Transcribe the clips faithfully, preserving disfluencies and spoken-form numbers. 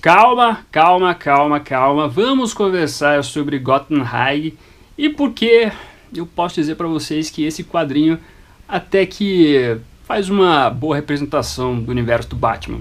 Calma, calma, calma, calma. Vamos conversar sobre Gotham High e porque eu posso dizer para vocês que esse quadrinho até que faz uma boa representação do universo do Batman.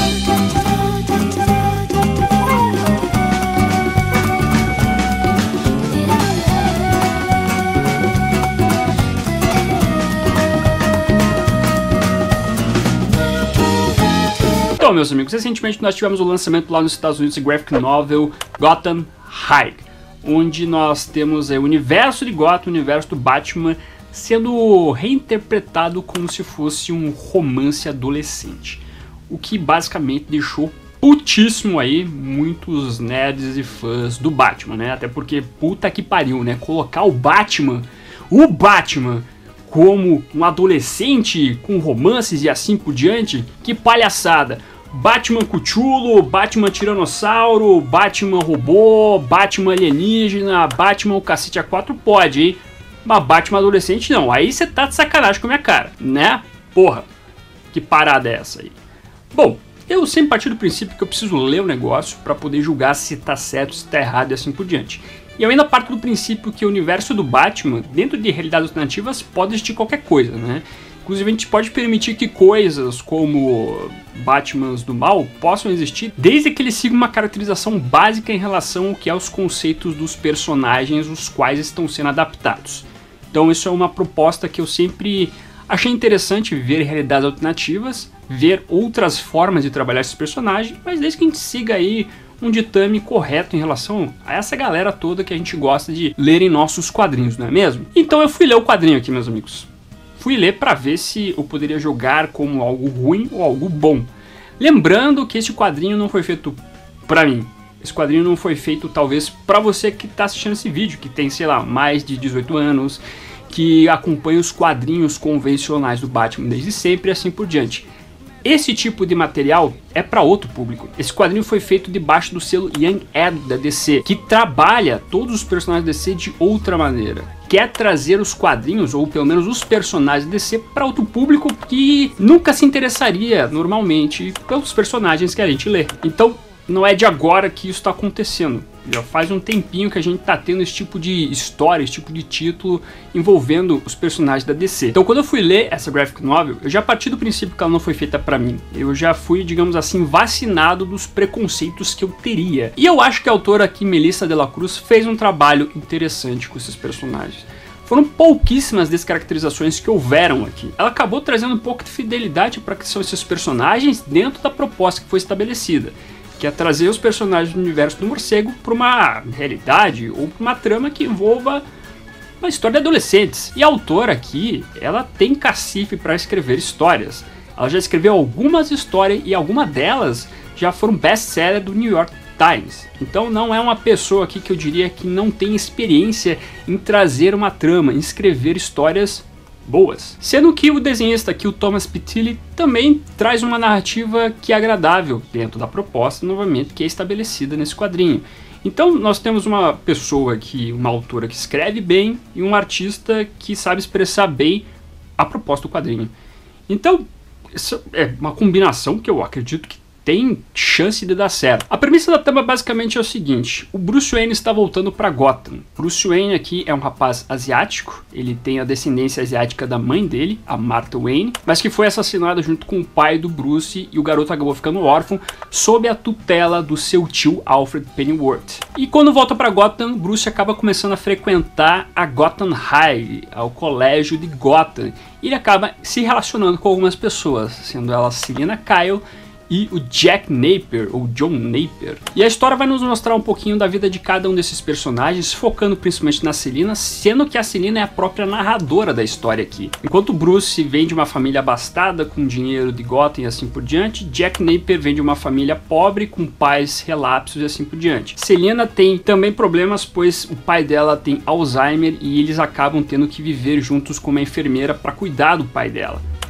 Então, meus amigos, recentemente nós tivemos o lançamento lá nos Estados Unidos de graphic novel Gotham High, onde nós temos é, o universo de Gotham, o universo do Batman, sendo reinterpretado como se fosse um romance adolescente, o que basicamente deixou putíssimo aí muitos nerds e fãs do Batman, né? Até porque puta que pariu, né? Colocar o Batman, o Batman como um adolescente com romances e assim por diante, que palhaçada! Batman Cuchulo, Batman Tiranossauro, Batman Robô, Batman Alienígena, Batman o cacete a quatro pode, hein? Mas Batman adolescente não, aí você tá de sacanagem com a minha cara, né? Porra, que parada é essa aí? Bom, eu sempre parti do princípio que eu preciso ler o negócio para poder julgar se tá certo, se tá errado e assim por diante. E eu ainda parto do princípio que o universo do Batman, dentro de realidades alternativas, pode existir qualquer coisa, né? Inclusive a gente pode permitir que coisas como Batmans do mal possam existir, desde que eles sigam uma caracterização básica em relação ao que é os conceitos dos personagens os quais estão sendo adaptados. Então isso é uma proposta que eu sempre achei interessante, ver realidades alternativas, ver outras formas de trabalhar esses personagens, mas desde que a gente siga aí um ditame correto em relação a essa galera toda que a gente gosta de ler em nossos quadrinhos, não é mesmo? Então eu fui ler o quadrinho aqui, meus amigos. Fui ler para ver se eu poderia jogar como algo ruim ou algo bom. Lembrando que esse quadrinho não foi feito para mim. Esse quadrinho não foi feito talvez para você que está assistindo esse vídeo, que tem, sei lá, mais de dezoito anos, que acompanha os quadrinhos convencionais do Batman desde sempre e assim por diante. Esse tipo de material é para outro público. Esse quadrinho foi feito debaixo do selo Young Ad da D C, que trabalha todos os personagens da D C de outra maneira. Quer trazer os quadrinhos, ou pelo menos os personagens da D C, para outro público que nunca se interessaria normalmente pelos personagens que a gente lê. Então, não é de agora que isso está acontecendo. Já faz um tempinho que a gente tá tendo esse tipo de história, esse tipo de título envolvendo os personagens da D C. Então quando eu fui ler essa graphic novel, eu já parti do princípio que ela não foi feita pra mim. Eu já fui, digamos assim, vacinado dos preconceitos que eu teria. E eu acho que a autora aqui, Melissa de la Cruz, fez um trabalho interessante com esses personagens. Foram pouquíssimas descaracterizações que houveram aqui. Ela acabou trazendo um pouco de fidelidade para que são esses personagens dentro da proposta que foi estabelecida, que é trazer os personagens do universo do morcego para uma realidade ou para uma trama que envolva uma história de adolescentes. E a autora aqui, ela tem cacife para escrever histórias. Ela já escreveu algumas histórias e algumas delas já foram best-seller do New York Times. Então não é uma pessoa aqui que eu diria que não tem experiência em trazer uma trama, em escrever histórias boas. Sendo que o desenhista aqui, o Thomas Pitilli, também traz uma narrativa que é agradável dentro da proposta, novamente, que é estabelecida nesse quadrinho. Então nós temos uma pessoa aqui, uma autora que escreve bem e um artista que sabe expressar bem a proposta do quadrinho. Então isso é uma combinação que eu acredito que tem chance de dar certo. A premissa da trama basicamente é o seguinte: o Bruce Wayne está voltando para Gotham. Bruce Wayne aqui é um rapaz asiático, ele tem a descendência asiática da mãe dele, a Martha Wayne, mas que foi assassinada junto com o pai do Bruce, e o garoto acabou ficando órfão sob a tutela do seu tio Alfred Pennyworth. E quando volta para Gotham, Bruce acaba começando a frequentar a Gotham High, ao colégio de Gotham, e ele acaba se relacionando com algumas pessoas, sendo ela Selina Kyle e o Jack Napier, ou John Napier. E a história vai nos mostrar um pouquinho da vida de cada um desses personagens, focando principalmente na Selina, sendo que a Selina é a própria narradora da história aqui. Enquanto Bruce vem de uma família abastada, com dinheiro de Gotham e assim por diante, Jack Napier vem de uma família pobre, com pais relapsos e assim por diante. Selina tem também problemas, pois o pai dela tem Alzheimer e eles acabam tendo que viver juntos com uma enfermeira para cuidar do pai dela.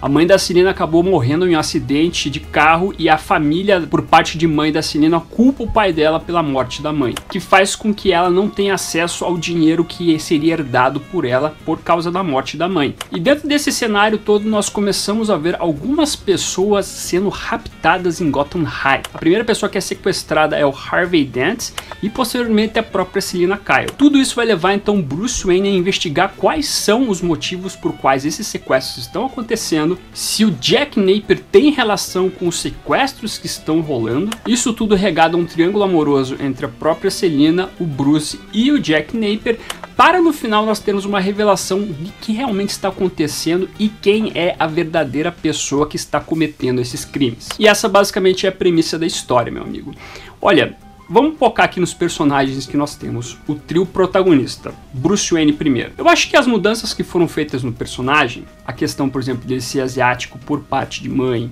A mãe da Selina acabou morrendo em um acidente de carro e a família, por parte de mãe da Selina, culpa o pai dela pela morte da mãe, que faz com que ela não tenha acesso ao dinheiro que seria herdado por ela por causa da morte da mãe. E dentro desse cenário todo, nós começamos a ver algumas pessoas sendo raptadas em Gotham High. A primeira pessoa que é sequestrada é o Harvey Dent e posteriormente a própria Selina Kyle. Tudo isso vai levar então Bruce Wayne a investigar quais são os motivos por quais esses sequestros estão acontecendo, se o Jack Napier tem relação com os sequestros que estão rolando. Isso tudo regado a um triângulo amoroso entre a própria Selina, o Bruce e o Jack Napier, para no final nós termos uma revelação de que realmente está acontecendo e quem é a verdadeira pessoa que está cometendo esses crimes. E essa basicamente é a premissa da história, meu amigo. Olha, vamos focar aqui nos personagens que nós temos. O trio protagonista, Bruce Wayne primeiro. Eu acho que as mudanças que foram feitas no personagem, a questão, por exemplo, dele ser asiático por parte de mãe,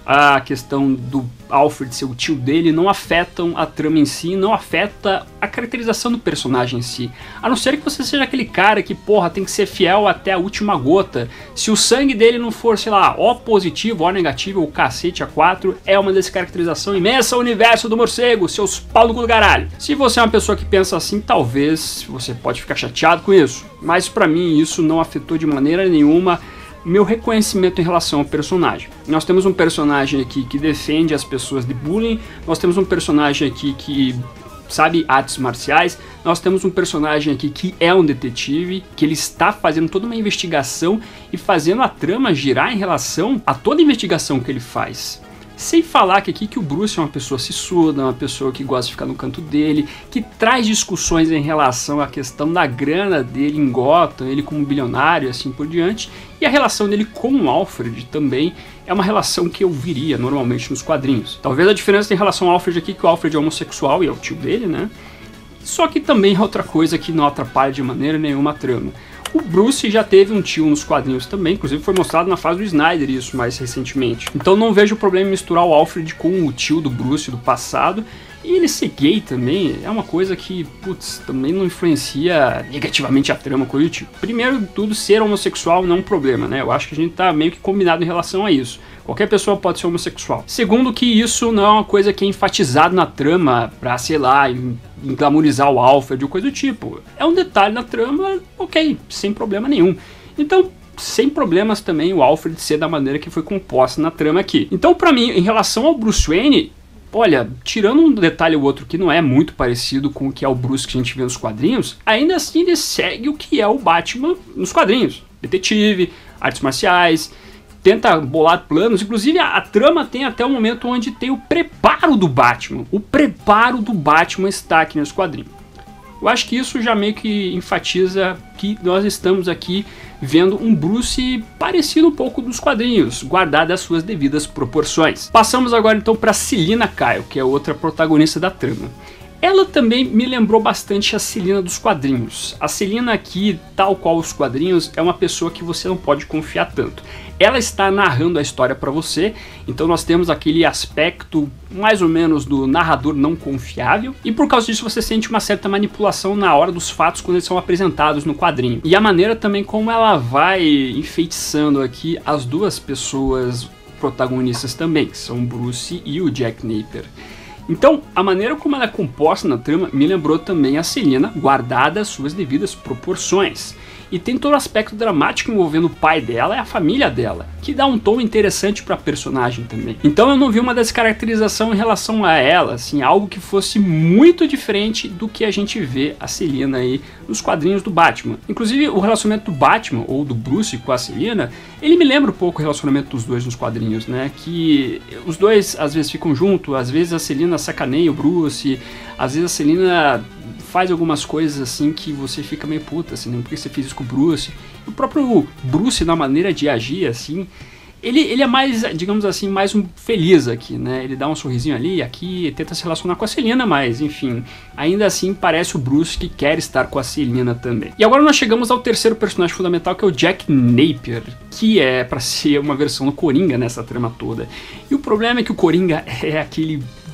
a questão do Alfred ser o tio dele, não afetam a trama em si, não afeta a caracterização do personagem em si. A não ser que você seja aquele cara que, porra, tem que ser fiel até a última gota. Se o sangue dele não for, sei lá, O positivo, O negativo, ou cacete a quatro, é uma descaracterização imensa ao universo do morcego, seus pau no cu do caralho. Se você é uma pessoa que pensa assim, talvez você pode ficar chateado com isso. Mas pra mim isso não afetou de maneira nenhuma meu reconhecimento em relação ao personagem. Nós temos um personagem aqui que defende as pessoas de bullying, nós temos um personagem aqui que sabe artes marciais, nós temos um personagem aqui que é um detetive, que ele está fazendo toda uma investigação e fazendo a trama girar em relação a toda a investigação que ele faz. Sem falar que aqui que o Bruce é uma pessoa sisuda, uma pessoa que gosta de ficar no canto dele, que traz discussões em relação à questão da grana dele em Gotham, ele como bilionário e assim por diante, e a relação dele com o Alfred também é uma relação que eu viria normalmente nos quadrinhos. Talvez a diferença em relação ao Alfred aqui é que o Alfred é homossexual e é o tio dele, né? Só que também é outra coisa que não atrapalha de maneira nenhuma a trama. O Bruce já teve um tio nos quadrinhos também, inclusive foi mostrado na fase do Snyder isso mais recentemente. Então não vejo problema em misturar o Alfred com o tio do Bruce do passado. E ele ser gay também é uma coisa que, putz, também não influencia negativamente a trama, coisa do tipo. Primeiro de tudo, ser homossexual não é um problema, né? Eu acho que a gente tá meio que combinado em relação a isso. Qualquer pessoa pode ser homossexual. Segundo, que isso não é uma coisa que é enfatizado na trama pra, sei lá, glamorizar o Alfred ou coisa do tipo. É um detalhe na trama, ok, sem problema nenhum. Então, sem problemas também o Alfred ser da maneira que foi composta na trama aqui. Então, pra mim, em relação ao Bruce Wayne, olha, tirando um detalhe ou outro que não é muito parecido com o que é o Bruce que a gente vê nos quadrinhos, ainda assim ele segue o que é o Batman nos quadrinhos. Detetive, artes marciais, tenta bolar planos, inclusive a, a trama tem até o momento onde tem o preparo do Batman. O preparo do Batman está aqui nos quadrinhos. Eu acho que isso já meio que enfatiza que nós estamos aqui vendo um Bruce parecido um pouco dos quadrinhos, guardado as suas devidas proporções. Passamos agora então para Selina Kyle, que é outra protagonista da trama. Ela também me lembrou bastante a Selina dos quadrinhos. A Selina aqui, tal qual os quadrinhos, é uma pessoa que você não pode confiar tanto. Ela está narrando a história para você, então nós temos aquele aspecto mais ou menos do narrador não confiável, e por causa disso você sente uma certa manipulação na hora dos fatos quando eles são apresentados no quadrinho. E a maneira também como ela vai enfeitiçando aqui as duas pessoas protagonistas também, que são o Bruce e o Jack Napier. Então, a maneira como ela é composta na trama me lembrou também a Selina, guardada as suas devidas proporções. E tem todo o aspecto dramático envolvendo o pai dela e a família dela, que dá um tom interessante para a personagem também. Então eu não vi uma descaracterização em relação a ela, assim, algo que fosse muito diferente do que a gente vê a Selina aí nos quadrinhos do Batman. Inclusive o relacionamento do Batman, ou do Bruce com a Selina, ele me lembra um pouco o relacionamento dos dois nos quadrinhos, né? Que os dois às vezes ficam juntos, às vezes a Selina sacaneia o Bruce, às vezes a Selina faz algumas coisas assim que você fica meio puta, assim, né? Por que você fez isso com o Bruce? O próprio Bruce, na maneira de agir, assim, ele, ele é mais, digamos assim, mais um feliz aqui, né? Ele dá um sorrisinho ali, aqui, tenta se relacionar com a Selina, mas, enfim, ainda assim parece o Bruce que quer estar com a Selina também. E agora nós chegamos ao terceiro personagem fundamental, que é o Jack Napier, que é pra ser uma versão do Coringa nessa trama toda. E o problema é que o Coringa é aquele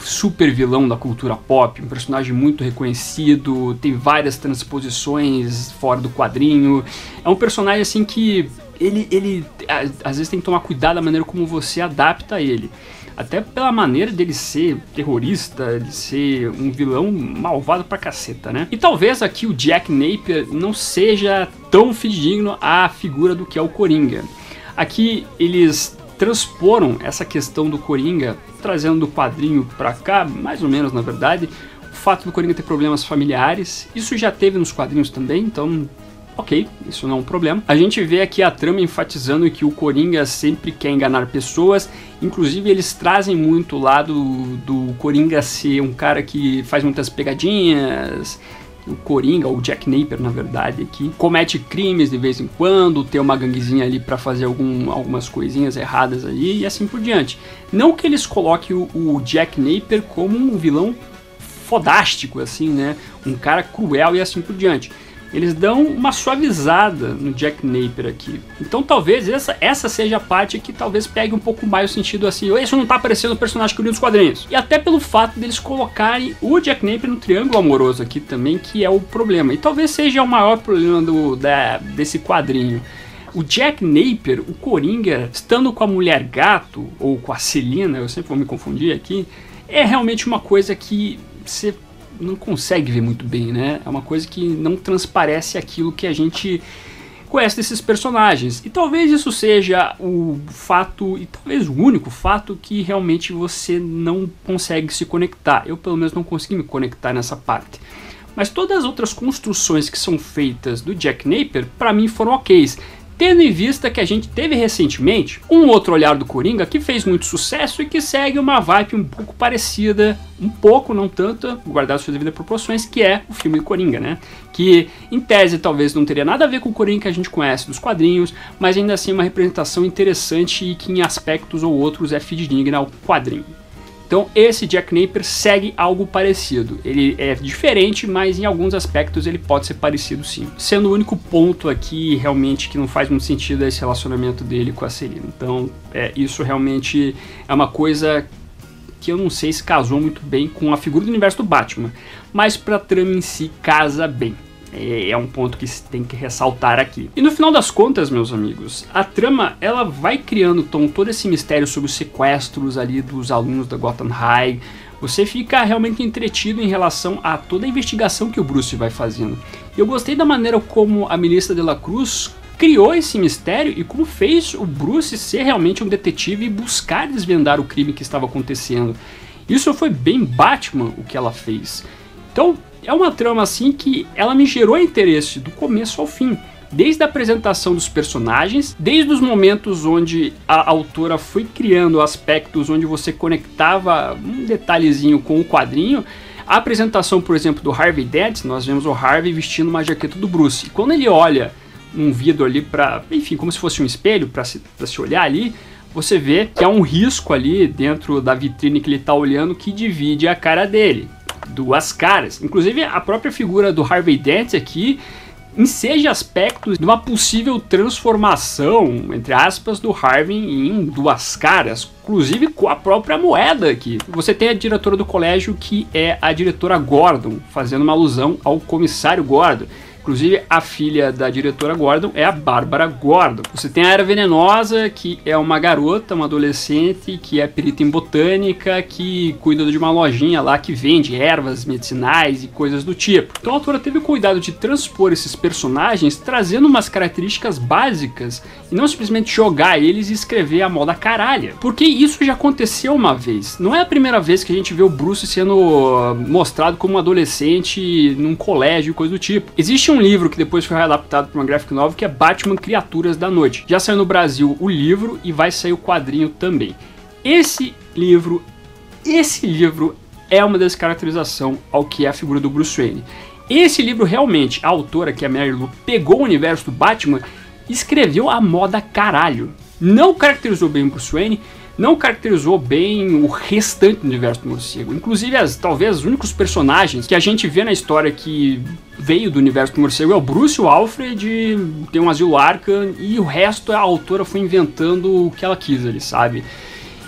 super vilão da cultura pop, um personagem muito reconhecido, tem várias transposições fora do quadrinho. É um personagem assim que ele, ele às vezes tem que tomar cuidado da maneira como você adapta ele. Até pela maneira dele ser terrorista, de ser um vilão malvado pra caceta, né? E talvez aqui o Jack Napier não seja tão fidedigno à figura do que é o Coringa. Aqui eles transporam essa questão do Coringa, trazendo do quadrinho pra cá, mais ou menos na verdade, o fato do Coringa ter problemas familiares. Isso já teve nos quadrinhos também, então... ok, isso não é um problema. A gente vê aqui a trama enfatizando que o Coringa sempre quer enganar pessoas, inclusive eles trazem muito o lado do Coringa ser um cara que faz muitas pegadinhas. O Coringa, ou o Jack Napier na verdade aqui, comete crimes de vez em quando, tem uma ganguezinha ali pra fazer algum, algumas coisinhas erradas ali e assim por diante. Não que eles coloquem o, o Jack Napier como um vilão fodástico assim, né, um cara cruel e assim por diante. Eles dão uma suavizada no Jack Napier aqui. Então talvez essa, essa seja a parte que talvez pegue um pouco mais o sentido assim, isso não tá aparecendo no personagem que eu li nos quadrinhos. E até pelo fato deles colocarem o Jack Napier no triângulo amoroso aqui também, que é o problema. E talvez seja o maior problema do, da, desse quadrinho. O Jack Napier, o Coringa, estando com a Mulher Gato, ou com a Selina, eu sempre vou me confundir aqui, é realmente uma coisa que você não consegue ver muito bem, né? É uma coisa que não transparece aquilo que a gente conhece desses personagens. E talvez isso seja o fato, e talvez o único fato, que realmente você não consegue se conectar. Eu pelo menos não consegui me conectar nessa parte. Mas todas as outras construções que são feitas do Jack Napier, pra mim foram ok. Tendo em vista que a gente teve recentemente um outro olhar do Coringa que fez muito sucesso e que segue uma vibe um pouco parecida, um pouco, não tanto, guardado suas devidas proporções, que é o filme do Coringa, né? Que em tese talvez não teria nada a ver com o Coringa que a gente conhece dos quadrinhos, mas ainda assim uma representação interessante e que em aspectos ou outros é fidedigna ao quadrinho. Então esse Jack Napier segue algo parecido. Ele é diferente, mas em alguns aspectos ele pode ser parecido sim. Sendo o único ponto aqui realmente que não faz muito sentido esse relacionamento dele com a Selina. Então é, isso realmente é uma coisa que eu não sei se casou muito bem com a figura do universo do Batman. Mas pra trama em si casa bem. É um ponto que se tem que ressaltar aqui. E no final das contas, meus amigos, a trama ela vai criando tom, todo esse mistério sobre os sequestros ali dos alunos da Gotham High. Você fica realmente entretido em relação a toda a investigação que o Bruce vai fazendo. E eu gostei da maneira como a Melissa de la Cruz criou esse mistério e como fez o Bruce ser realmente um detetive e buscar desvendar o crime que estava acontecendo. Isso foi bem Batman o que ela fez. Então, é uma trama assim que ela me gerou interesse do começo ao fim. Desde a apresentação dos personagens, desde os momentos onde a autora foi criando aspectos onde você conectava um detalhezinho com o quadrinho. A apresentação, por exemplo, do Harvey Dent, nós vemos o Harvey vestindo uma jaqueta do Bruce. E quando ele olha num vidro ali para, enfim, como se fosse um espelho para se, para se olhar ali, você vê que há um risco ali dentro da vitrine que ele está olhando que divide a cara dele. Duas caras. Inclusive a própria figura do Harvey Dent aqui enseja aspectos de uma possível transformação, entre aspas, do Harvey em duas caras, inclusive com a própria moeda aqui. Você tem a diretora do colégio que é a diretora Gordon, fazendo uma alusão ao comissário Gordon. Inclusive, a filha da diretora Gordon é a Bárbara Gordon. Você tem a Era Venenosa, que é uma garota, uma adolescente, que é perita em botânica, que cuida de uma lojinha lá que vende ervas medicinais e coisas do tipo. Então a autora teve o cuidado de transpor esses personagens, trazendo umas características básicas, e não simplesmente jogar eles e escrever a moda caralha. Porque isso já aconteceu uma vez. Não é a primeira vez que a gente vê o Bruce sendo mostrado como um adolescente num colégio e coisa do tipo. Existe um um livro que depois foi readaptado para uma graphic novel que é Batman Criaturas da Noite. Já saiu no Brasil o livro e vai sair o quadrinho também. Esse livro, esse livro é uma descaracterização ao que é a figura do Bruce Wayne. Esse livro realmente, a autora, que é a Mary Lou, pegou o universo do Batman e escreveu a moda caralho. Não caracterizou bem o Bruce Wayne, não caracterizou bem o restante do universo do morcego. Inclusive, as, talvez os únicos personagens que a gente vê na história que veio do universo do morcego é o Bruce, o Alfred, tem um Asilo Arkham, e o resto a autora foi inventando o que ela quis ali, sabe?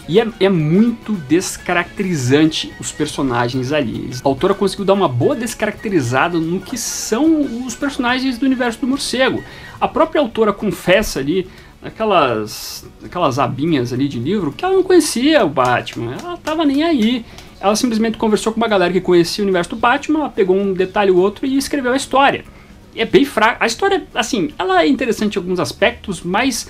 E é, é muito descaracterizante os personagens ali. A autora conseguiu dar uma boa descaracterizada no que são os personagens do universo do morcego. A própria autora confessa ali, naquelas, naquelas abinhas ali de livro, que ela não conhecia o Batman, ela tava nem aí. Ela simplesmente conversou com uma galera que conhecia o universo do Batman, ela pegou um detalhe ou outro e escreveu a história. É bem fraca. A história, assim, ela é interessante em alguns aspectos, mas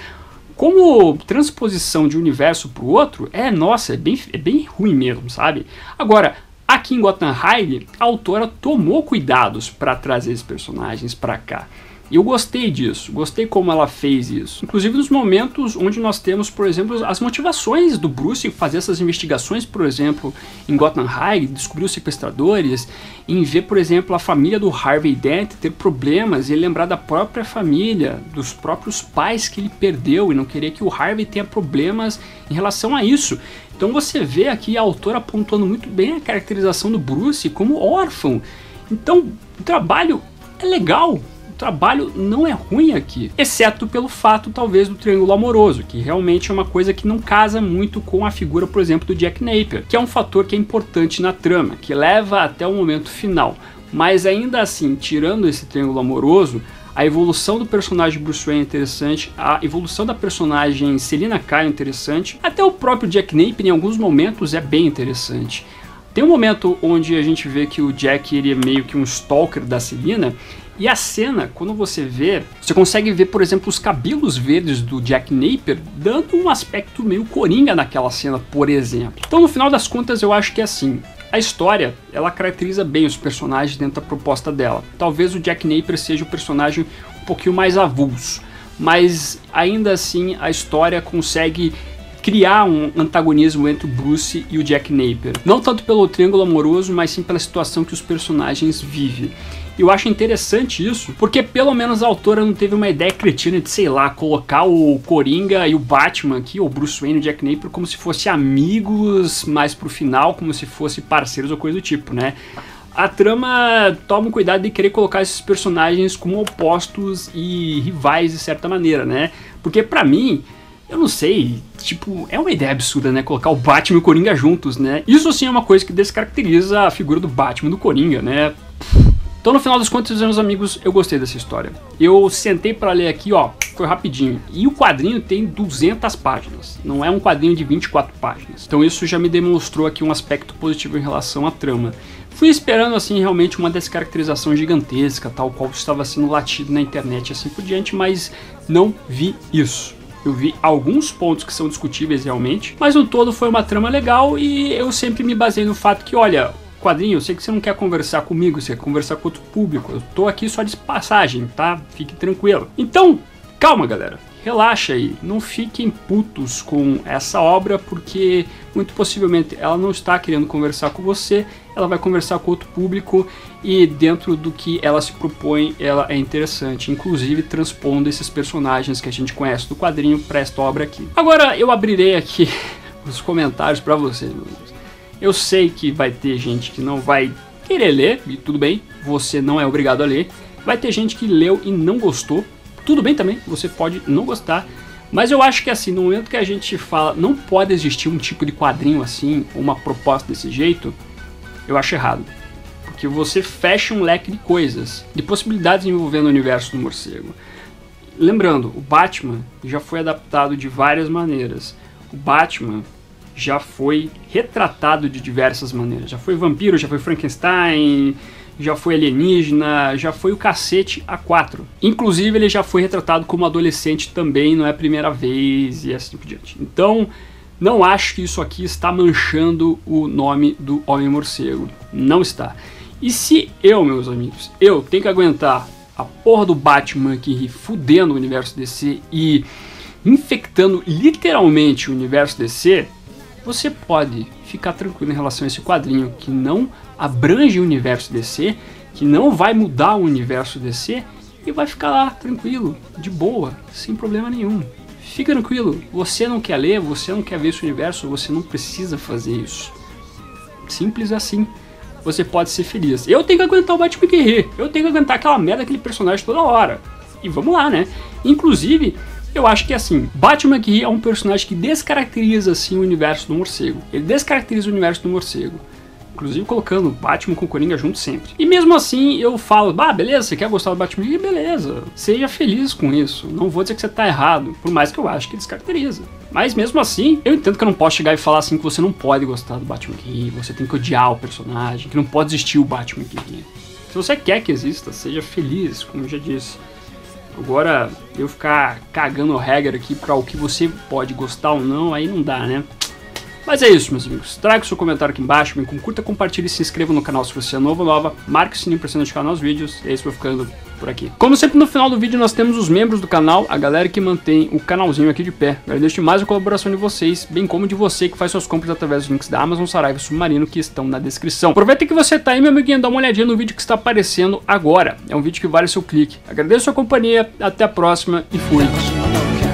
como transposição de um universo para o outro, é, nossa, é bem, é bem ruim mesmo, sabe? Agora, aqui em Gotham High, a autora tomou cuidados para trazer esses personagens para cá. E eu gostei disso, gostei como ela fez isso. Inclusive nos momentos onde nós temos, por exemplo, as motivações do Bruce fazer essas investigações, por exemplo, em Gotham High, descobrir os sequestradores, em ver, por exemplo, a família do Harvey Dent ter problemas e ele lembrar da própria família, dos próprios pais que ele perdeu e não querer que o Harvey tenha problemas em relação a isso. Então você vê aqui a autora apontando muito bem a caracterização do Bruce como órfão. Então o trabalho é legal. O trabalho não é ruim aqui, exceto pelo fato, talvez, do triângulo amoroso, que realmente é uma coisa que não casa muito com a figura, por exemplo, do Jack Napier, que é um fator que é importante na trama, que leva até o momento final. Mas ainda assim, tirando esse triângulo amoroso, a evolução do personagem Bruce Wayne é interessante, a evolução da personagem Selina Kyle é interessante, até o próprio Jack Napier em alguns momentos é bem interessante. Tem um momento onde a gente vê que o Jack ele é meio que um stalker da Selina, e a cena, quando você vê, você consegue ver, por exemplo, os cabelos verdes do Jack Napier dando um aspecto meio coringa naquela cena, por exemplo. Então, no final das contas, eu acho que é assim, a história, ela caracteriza bem os personagens dentro da proposta dela. Talvez o Jack Napier seja o personagem um pouquinho mais avulso, mas ainda assim a história consegue criar um antagonismo entre o Bruce e o Jack Napier. Não tanto pelo triângulo amoroso, mas sim pela situação que os personagens vivem. Eu acho interessante isso, porque pelo menos a autora não teve uma ideia cretina de, sei lá, colocar o Coringa e o Batman aqui, ou Bruce Wayne e o Jack Napier, como se fossem amigos, mais pro final, como se fossem parceiros ou coisa do tipo, né? A trama toma cuidado de querer colocar esses personagens como opostos e rivais de certa maneira, né? Porque pra mim, eu não sei, tipo, é uma ideia absurda, né? Colocar o Batman e o Coringa juntos, né? Isso sim é uma coisa que descaracteriza a figura do Batman e do Coringa, né? Então, no final das contas, meus amigos, eu gostei dessa história. Eu sentei para ler aqui, ó, foi rapidinho. E o quadrinho tem duzentas páginas, não é um quadrinho de vinte e quatro páginas. Então isso já me demonstrou aqui um aspecto positivo em relação à trama. Fui esperando, assim, realmente uma descaracterização gigantesca, tal qual estava sendo latido na internet e assim por diante, mas não vi isso. Eu vi alguns pontos que são discutíveis realmente, mas no todo foi uma trama legal e eu sempre me baseei no fato que, olha, quadrinho, eu sei que você não quer conversar comigo, você quer conversar com outro público, eu tô aqui só de passagem, tá? Fique tranquilo. Então, calma galera, relaxa aí, não fiquem putos com essa obra, porque muito possivelmente ela não está querendo conversar com você, ela vai conversar com outro público e dentro do que ela se propõe, ela é interessante, inclusive transpondo esses personagens que a gente conhece do quadrinho para esta obra aqui. Agora eu abrirei aqui os comentários para vocês, meus amigos. Eu sei que vai ter gente que não vai querer ler, e tudo bem, você não é obrigado a ler. Vai ter gente que leu e não gostou, tudo bem também, você pode não gostar. Mas eu acho que assim, no momento que a gente fala, não pode existir um tipo de quadrinho assim, uma proposta desse jeito, eu acho errado. Porque você fecha um leque de coisas, de possibilidades envolvendo o universo do morcego. Lembrando, o Batman já foi adaptado de várias maneiras. O Batman já foi retratado de diversas maneiras. Já foi vampiro, já foi Frankenstein, já foi alienígena, já foi o cacete A quatro. Inclusive ele já foi retratado como adolescente também, não é a primeira vez e assim por diante. Então, não acho que isso aqui está manchando o nome do Homem-Morcego. Não está. E se eu, meus amigos, eu tenho que aguentar a porra do Batman aqui fudendo o universo D C e infectando literalmente o universo D C, você pode ficar tranquilo em relação a esse quadrinho que não abrange o universo D C, que não vai mudar o universo D C e vai ficar lá tranquilo, de boa, sem problema nenhum. Fica tranquilo, você não quer ler, você não quer ver esse universo, você não precisa fazer isso. Simples assim, você pode ser feliz. Eu tenho que aguentar o Batman Guerreiro, eu tenho que aguentar aquela merda, aquele personagem toda hora. E vamos lá, né? Inclusive, Eu acho que assim, Batman aqui é um personagem que descaracteriza assim o universo do morcego. Ele descaracteriza o universo do morcego. Inclusive colocando Batman com Coringa junto sempre. E mesmo assim eu falo, bah, beleza, você quer gostar do Batman? E beleza, seja feliz com isso. Não vou dizer que você tá errado, por mais que eu acho que descaracteriza. Mas mesmo assim, eu entendo que eu não posso chegar e falar assim que você não pode gostar do Batman aqui, você tem que odiar o personagem, que não pode existir o Batman aqui. Se você quer que exista, seja feliz, como eu já disse. Agora, eu ficar cagando regra aqui pra o que você pode gostar ou não, aí não dá, né? Mas é isso, meus amigos. Traga o seu comentário aqui embaixo, me curta, compartilhe e se inscreva no canal se você é novo ou nova. Marque o sininho para ser notificado nos vídeos. E é isso, vou ficando por aqui. Como sempre, no final do vídeo nós temos os membros do canal, a galera que mantém o canalzinho aqui de pé. Agradeço demais a colaboração de vocês, bem como de você que faz suas compras através dos links da Amazon, Saraiva e Submarino que estão na descrição. Aproveita que você tá aí, meu amiguinho, dá uma olhadinha no vídeo que está aparecendo agora. É um vídeo que vale o seu clique. Agradeço a sua companhia, até a próxima e fui.